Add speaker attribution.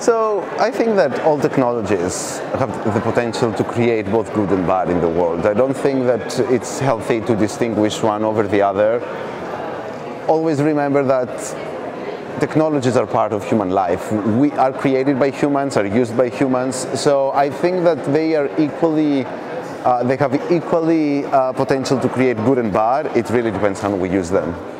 Speaker 1: So I think that all technologies have the potential to create both good and bad in the world. I don't think that it's healthy to distinguish one over the other. Always remember that technologies are part of human life. We are created by humans, are used by humans. So I think that they are equally, they have equally potential to create good and bad. It really depends on how we use them.